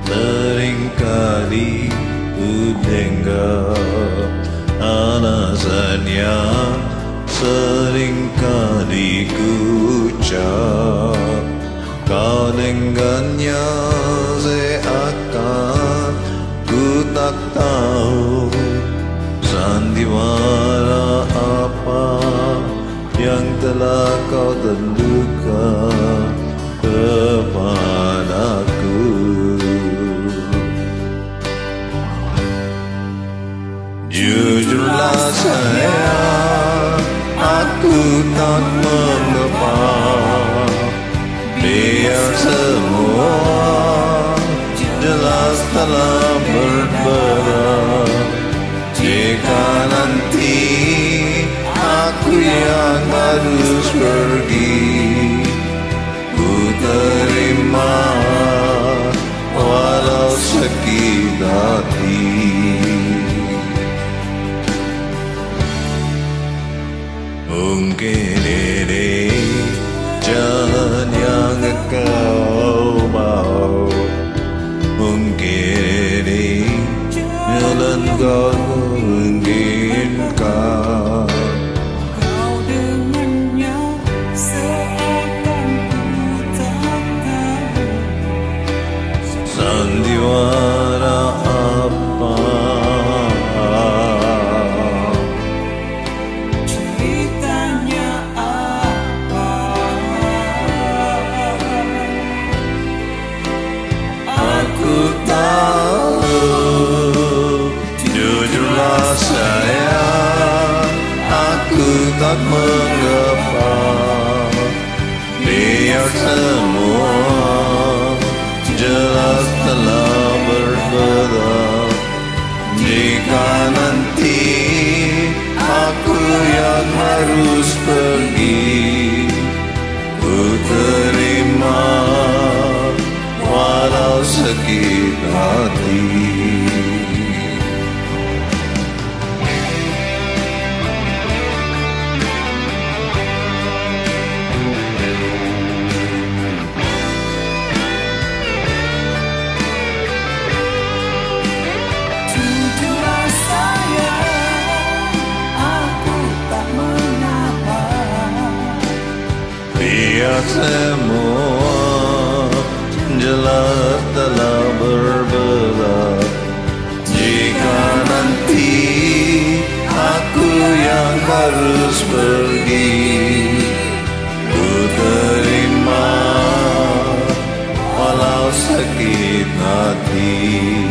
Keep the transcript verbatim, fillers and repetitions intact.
Seringkali ku dengar alasannya, seringkali ku ucap, kau dengannya seakan ku tak tahu sandiwara apa yang telah kau tentukan kepadaku. Jujurlah sayang, aku tak mengapa, biar semua jelas telah berbeda. Jika nanti aku yang harus pergi, ku terima walau sakit hati. Mungkin ini jalan yang kau mau, mungkin ini jalan kau inginkan. Kau dengannya seakan ku tak tahu sandiwara apa ceritanya apa. aku tahu. Jujurlah sayang, aku tak mengapa, biar semua jelas telah berbeda. Jika nanti aku yang harus pergi, ku terima walau sakit hati. Jujurlah sayang, aku tak mengapa, Biar semua jelas telah berbeda. Jika nanti aku yang harus pergi, ku terima walau sakit hati.